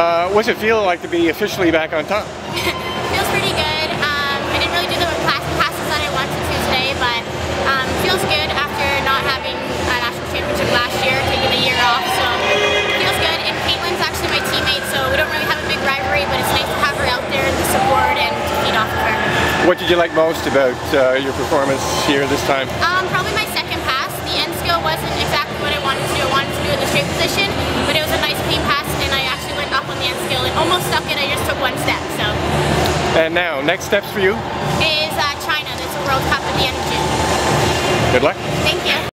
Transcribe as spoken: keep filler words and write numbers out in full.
Uh, what's it feel like to be officially back on top? Feels pretty good. Um, I didn't really do the class passes that I wanted to today, but um, feels good after not having a national championship last year, taking a year off. So it feels good. And Caitlin's actually my teammate, so we don't really have a big rivalry, but it's nice to have her out there and the support and to feed off of her. What did you like most about uh, your performance here this time? Um, probably my second pass. The end skill wasn't exactly what I wanted to do. I wanted to do it in the straight position, but it was a nice clean pass, and I actually went up on the end skill. It almost stuck it. I just took one step. So. And now, next steps for you? Is uh, China. There's a World Cup at the end of June. Good luck. Thank you.